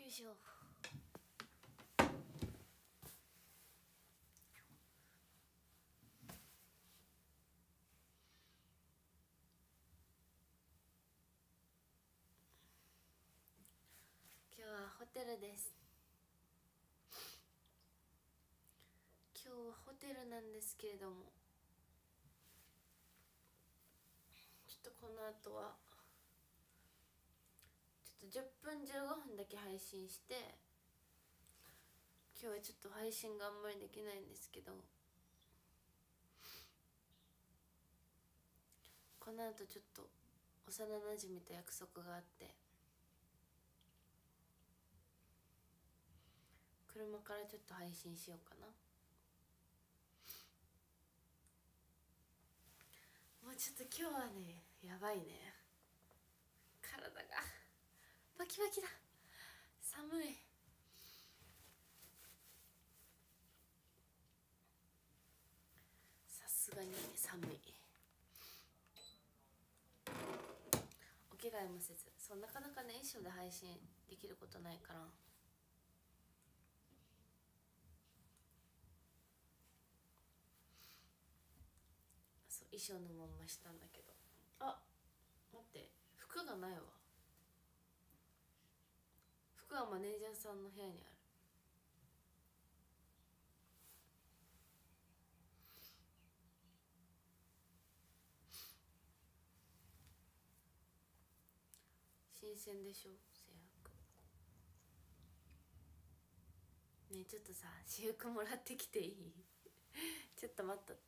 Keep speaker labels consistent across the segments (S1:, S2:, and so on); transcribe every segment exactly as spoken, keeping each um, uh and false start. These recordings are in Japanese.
S1: いしょ。今日はホテルです。今日はホテルなんですけれども、ちょっとこの後はちょっとじゅっぷんじゅうごふんだけ配信して、今日はちょっと配信があんまりできないんですけど、この後ちょっと幼なじみと約束があって、車からちょっと配信しようかな。もうちょっと今日はね、やばいね。体がバキバキだ。寒い。さすがに寒い。お着替えもせず、そうなかなかね衣装で配信できることないから、そう衣装のまんましたんだけど、あ、待って、服がないわ。服はマネージャーさんの部屋にある。新鮮でしょ制服ね。えちょっとさ、私服もらってきていい？ちょっと待っとって。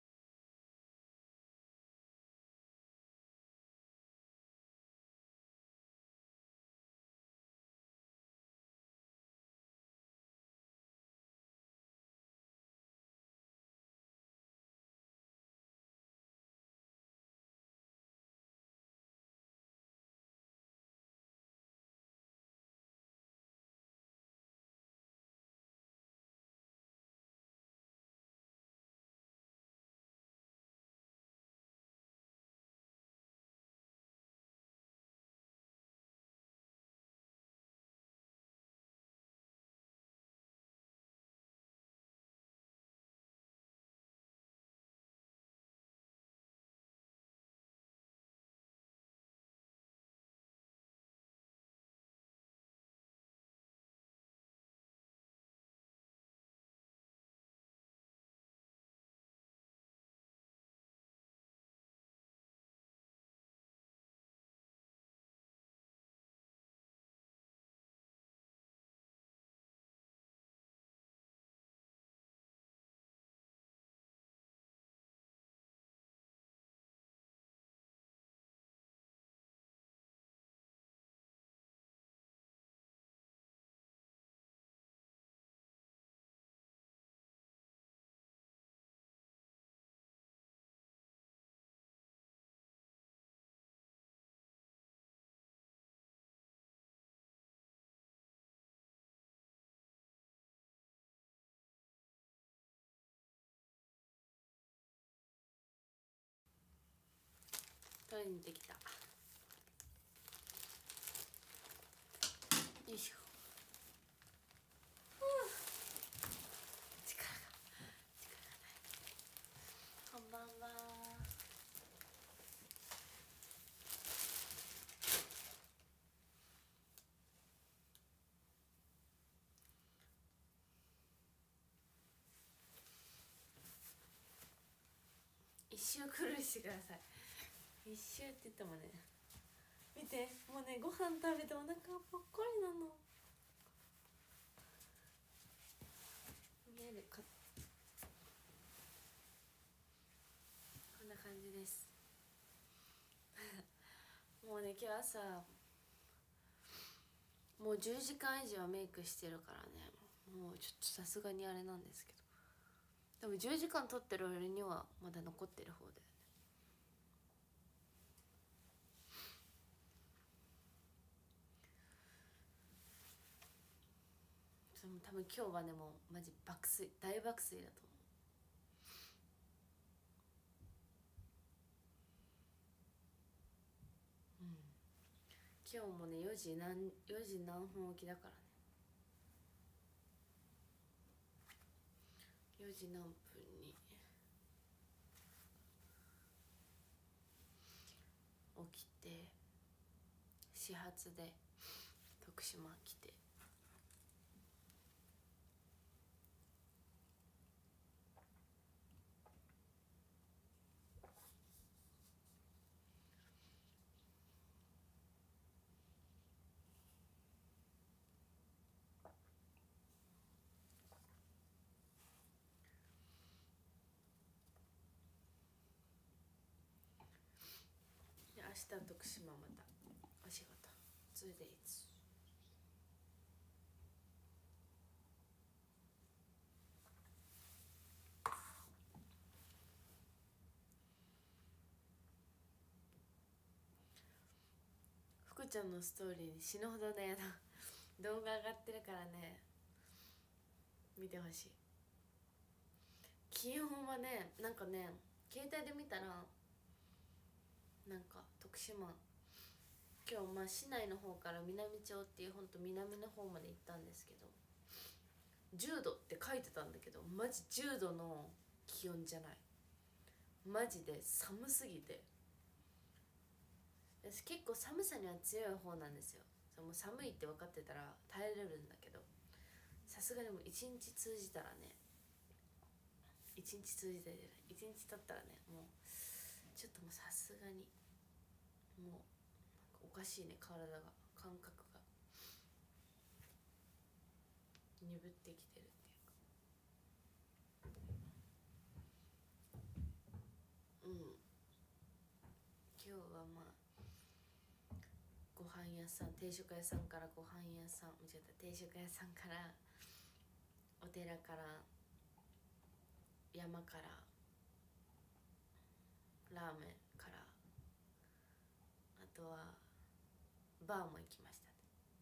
S1: 取りに行ってきた。よいしょ。力が力がない。こんばんは。一周クルーしてください。一周って言ってもね、見て、もうね、ご飯食べてお腹ぽっこりなの。見えるか。こんな感じです。もうね、今日朝もうじゅうじかん以上メイクしてるからね、もうちょっとさすがにあれなんですけど、でもじゅうじかん撮ってる俺にはまだ残ってる方だよね。それも多分今日はね、もうマジ爆睡、大爆睡だと思う。うん、 今日もねよじ何よじ何分起きだからね。よじ何分に起きて始発で徳島来て、で明日徳島またお仕事 ツーデイズ。福ちゃんのストーリーに死ぬほどね動画上がってるからね、見てほしい。気温はね、なんかね携帯で見たらなんか徳島、今日まあ市内の方から南町っていうほんと南の方まで行ったんですけど、じゅうどって書いてたんだけどマジじゅうどの気温じゃない、マジで寒すぎて。私結構寒さには強い方なんですよ。もう寒いって分かってたら耐えれるんだけど、さすがにもう一日通じたらね、一日通じたら一日経ったらね、もうちょっともうさすがにもうなんかおかしいね、体が感覚が鈍ってきてるっていうか。うん、今日はまあご飯屋さん、定食屋さんからご飯屋さん、間違った、定食屋さんからお寺から山からラーメンからあとはバーも行きましたね。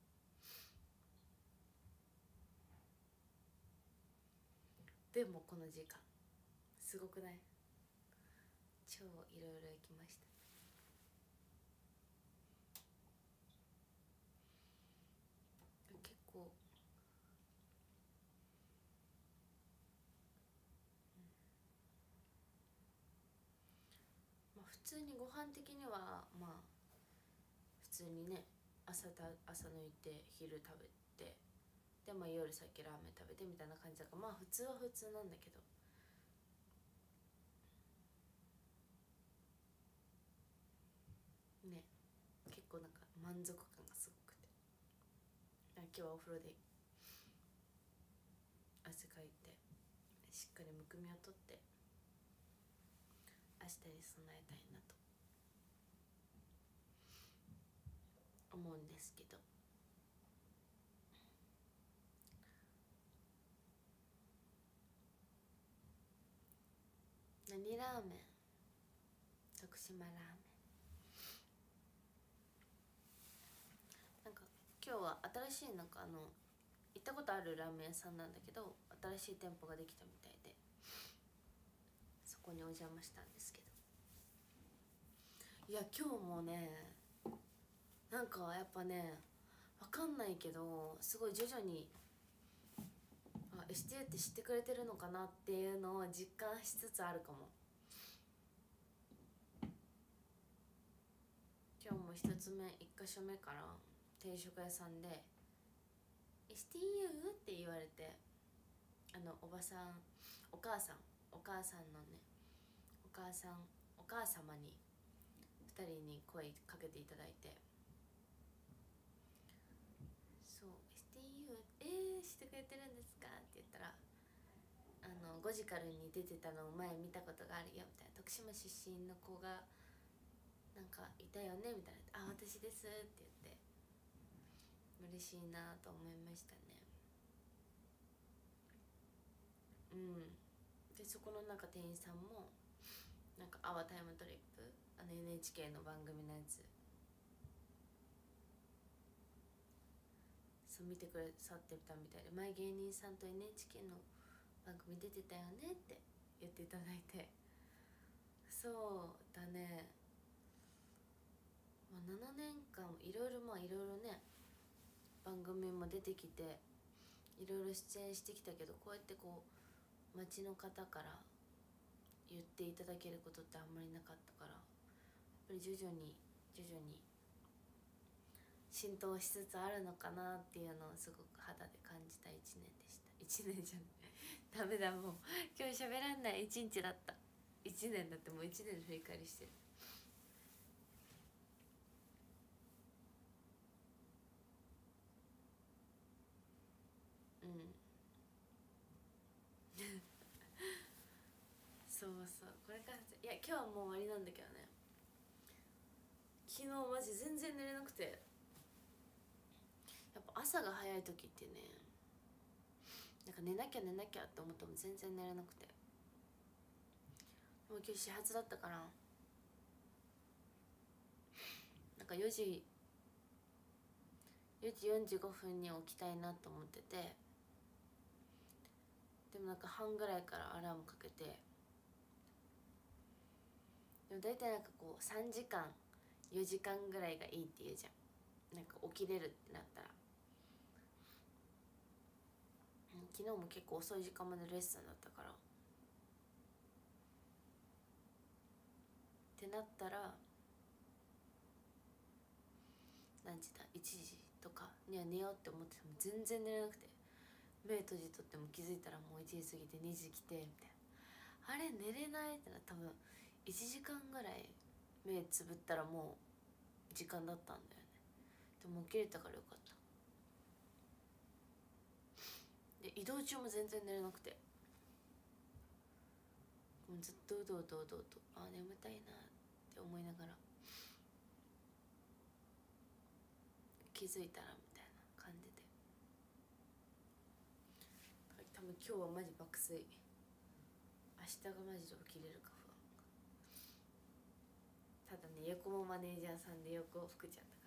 S1: でもこの時間すごくない？超いろいろ行きました。結構、まあ、普通にご飯的にはまあ普通にね、朝た朝抜いて昼食べて、でまあ夜さっきラーメン食べてみたいな感じだから、まあ普通は普通なんだけど、ね、結構なんか満足感がすごくて、今日はお風呂で汗かいてしっかりむくみを取って明日に備えたいなと思うんですけど、何ラーメン？徳島ラーメン。なんか今日は新しいなんかあの行ったことあるラーメン屋さんなんだけど、新しい店舗ができたみたいでそこにお邪魔したんですけど、いや今日もねなんかやっぱね分かんないけどすごい徐々にあ エスティーユー って知ってくれてるのかなっていうのを実感しつつあるかも。今日も一つ目一箇所目から定食屋さんで「エスティーユー」って言われて、あのおばさんお母さんお母さんのねお母さんお母様にふたりに声かけていただいて、そう「エスティーユー えー、知ってくれてるんですか?」って言ったら、あのゴジカルに出てたのを前見たことがあるよみたいな、徳島出身の子がなんかいたよねみたいな、あ私ですって言って嬉しいなと思いましたね。うん、でそこのなんか店員さんもなんか「アワタイムトリップ」あの エヌエイチケー の番組のやつそう見てくださってたみたいで、前芸人さんと エヌエイチケー の番組出てたよねって言っていただいて、そうだねまあ、ななねんかんいろいろまあいろいろね番組も出てきていろいろ出演してきたけど、こうやってこう街の方から言っていただけることってあんまりなかったから、やっぱり徐々に徐々に浸透しつつあるのかなっていうのをすごく肌で感じたいちねんでした。いちねんじゃないダメだ、もう今日喋らんないいちにちだった。いちねんだって、もういちねんの振り返りしてる。うんそうそう、これからいや今日はもう終わりなんだけどね、昨日マジ全然寝れなくて、やっぱ朝が早い時ってね、なんか寝なきゃ寝なきゃって思っても全然寝れなくて、もう今日始発だったから、なんかよじよじよんじゅうごふんに起きたいなと思ってて、でもなんか半ぐらいからアラームかけて、でも大体なんかこうさんじかんよじかんぐらいがいいって言うじゃん、なんか起きれるってなったら。昨日も結構遅い時間までレッスンだったから、ってなったら何時だいちじとかには寝ようって思ってても全然寝れなくて、目閉じとっても気づいたらもういちじ過ぎてにじ来てみたいな、あれ寝れないってな、多分いちじかんぐらい目つぶったらもう時間だったんだよね。でも起きれたからよかった。で移動中も全然寝れなくて、もうずっとうどうどうどうと、あ眠たいなって思いながら、気づいたらみたいな感じで、多分今日はマジ爆睡、明日がマジで起きれるか不安。ただね、横もマネージャーさんで横を福ちゃんだから、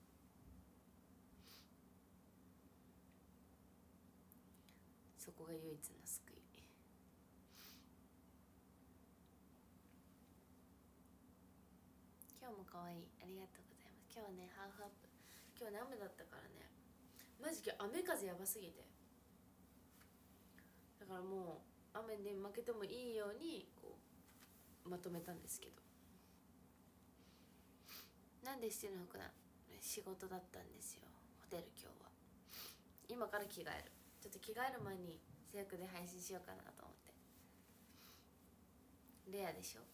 S1: そこが唯一の救い。今日も可愛い、ありがとうございます。今日はねハーフアップ、今日ね雨だったからね、マジで雨風やばすぎて、だからもう雨で負けてもいいようにこうまとめたんですけど、なんでしてるのかな、仕事だったんですよホテル。今日は今から着替える、ちょっと着替える前に制約で配信しようかなと思って。レアでしょ。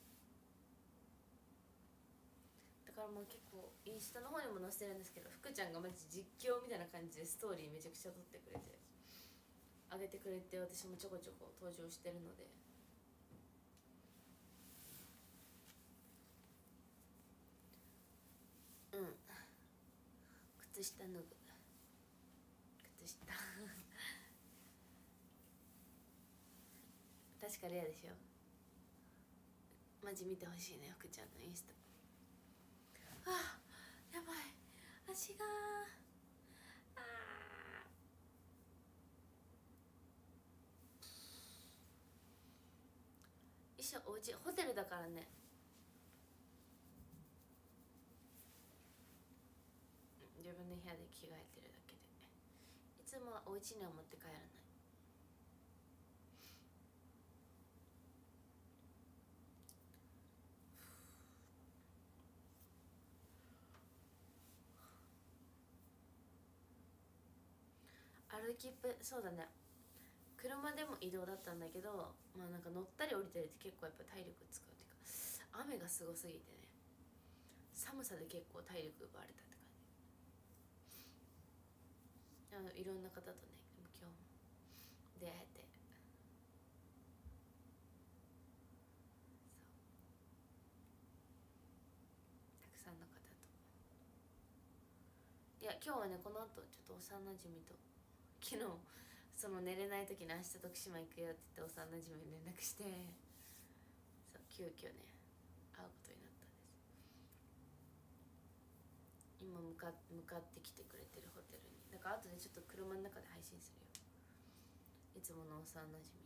S1: だからもう結構インスタの方にも載せてるんですけど、福ちゃんがマジ実況みたいな感じでストーリーめちゃくちゃ撮ってくれて上げてくれて、私もちょこちょこ登場してるので、うん、靴下脱ぐ、靴下確かレアでしょ。マジ見てほしいね福ちゃんのインスタ。あーやばい、足があー、一緒おうちホテルだからね、自分の部屋で着替えてるだけで、いつもはお家には持って帰らない。歩きっぷ、そうだね、車でも移動だったんだけど、まあなんか乗ったり降りたりって結構やっぱ体力使うっていうか、雨がすごすぎてね、寒さで結構体力奪われたって感じ。あのいろんな方とね今日も出会えて、たくさんの方と、いや今日はねこの後ちょっと幼なじみと、昨日その寝れない時に明日徳島行くよって言って幼なじみに連絡して、そう急遽ね会うことになったんです。今向か向かってきてくれてるホテルに、だから後でちょっと車の中で配信するよ、いつもの幼なじみ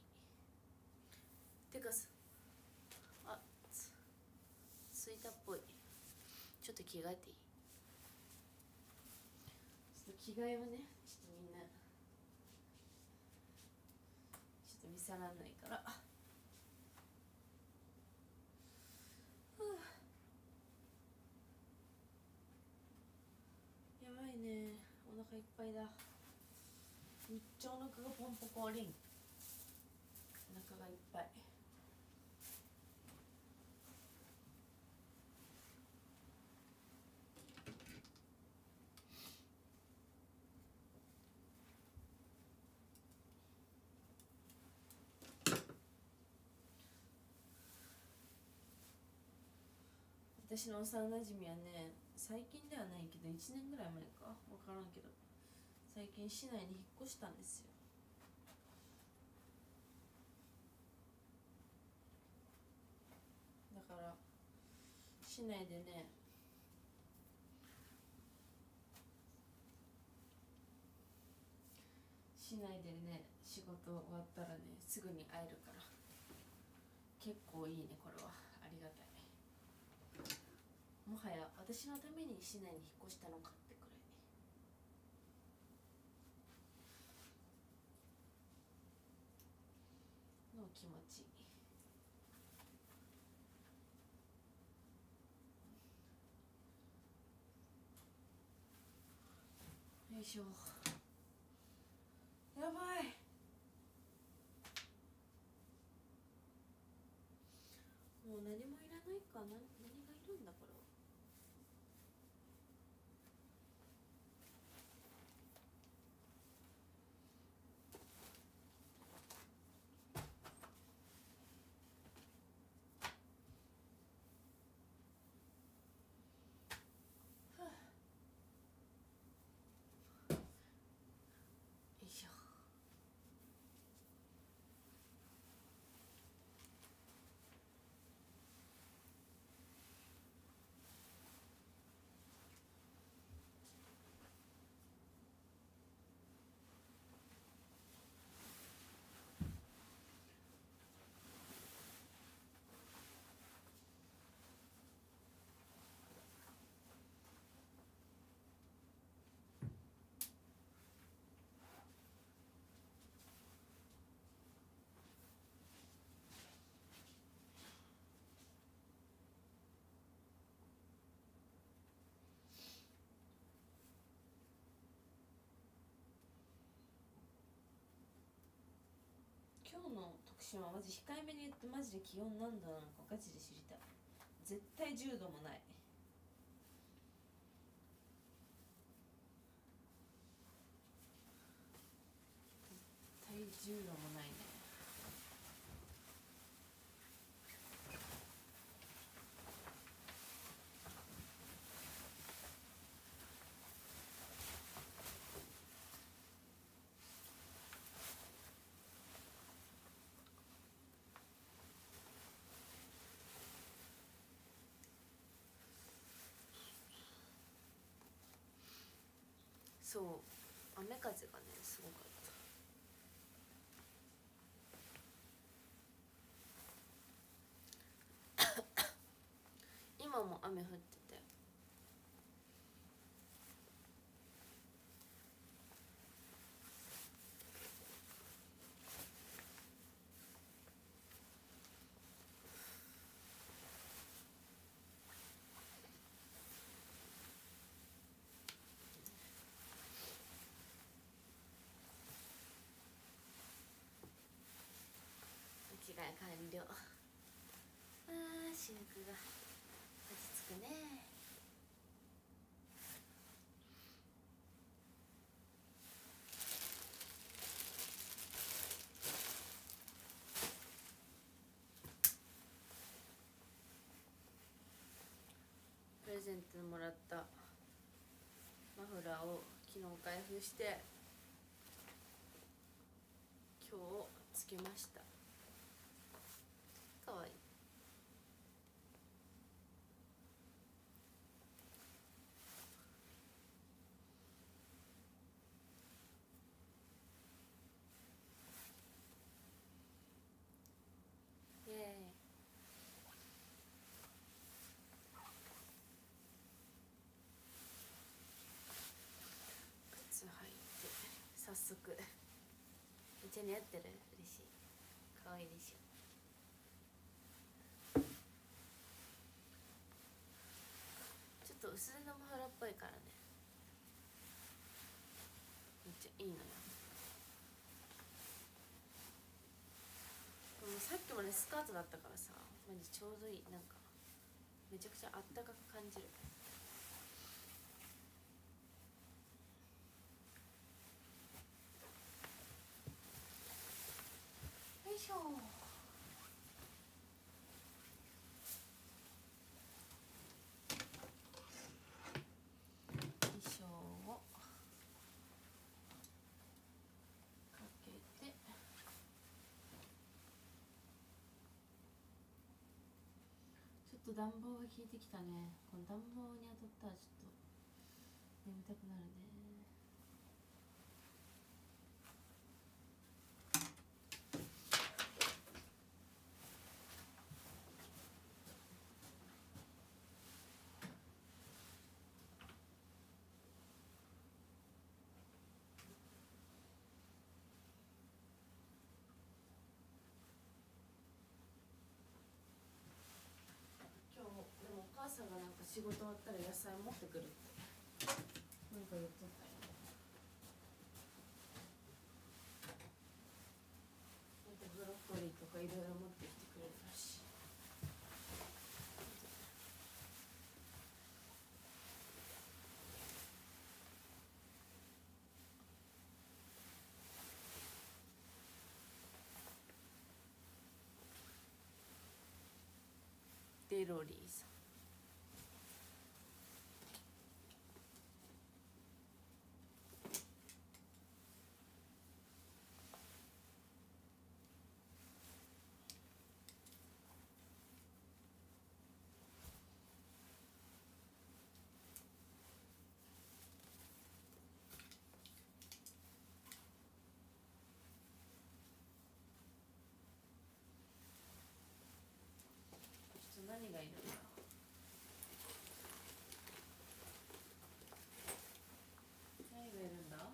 S1: てかさ、あつ着いたっぽい。 ちょっと着替えていい？ちょっと着替えをね、ちょっとみんなちょっと見せらんないから。やばいね、お腹いっぱいだ。めっちゃお腹がポンポコリン。お腹がいっぱい。私の幼なじみはね、最近ではないけどいちねんぐらい前か分からんけど、最近市内に引っ越したんですよ。だから市内でね、市内でね仕事終わったらねすぐに会えるから結構いいね。これはありがたい。もはや私のために市内に引っ越したのかってくらいの気持ち。よいしょ。やばい。もう何もいらないかな。何がいるんだこれは。よいしょ。今日の徳島マジ控えめに言ってマジで気温何度なのかガチで知りたい。絶対じゅうどもない。絶対じゅうどもないね。そう、雨風がねすごかった。今も雨降ってて、着替え完了。あー私服が落ち着くね。プレゼントもらったマフラーを昨日開封して今日つけました。かわいい。イエーイ。 早速めっちゃ似合ってる。嬉しい。可愛いでしょ。ちょっと薄手のマフラーっぽいからね、めっちゃいいのよ。でもさっきまでスカートだったからさ、マジちょうどいい。なんかめちゃくちゃあったかく感じる。よいしょ。衣装をかけて、ちょっと暖房が効いてきたね。この暖房に当たったらちょっと眠たくなるね。今日もでもお母さんがなんか仕事終わったら野菜持ってくるってなんか言っとったよ。なんかブロッコリーとかいろいろ持ってきてくれるらしい。デロリーさん。ちょっと何がいるんだろう。何がいるんだ。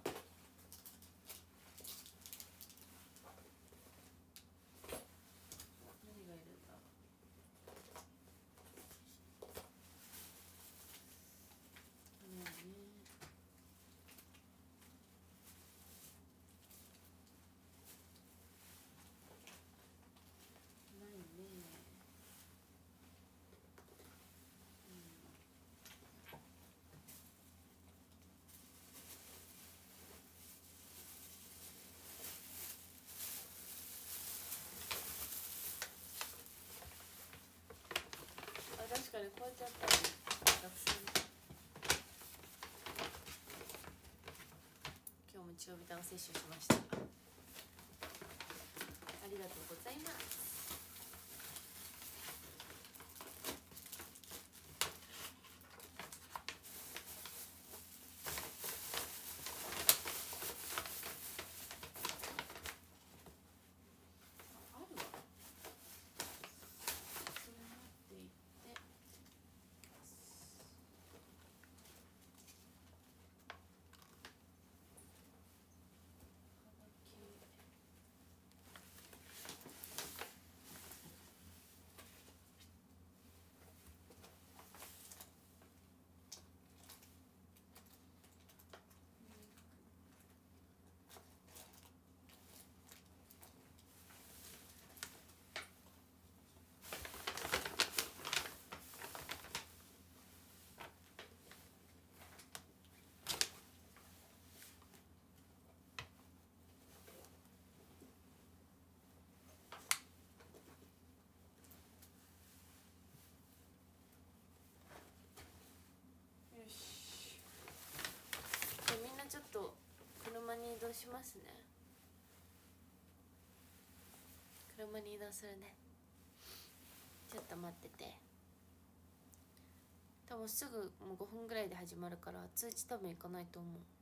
S1: 何がいるんだ。ねえねえ。ないね。あ、確かにこうやってやったら学生今日も中ビタを摂取しました。ありがとうございます。あるわ。そうなっていって。よし。じゃあみんなちょっと車に移動しますね。車に移動するね。ちょっと待ってて。多分すぐもうごふんぐらいで始まるから通知多分行かないと思う。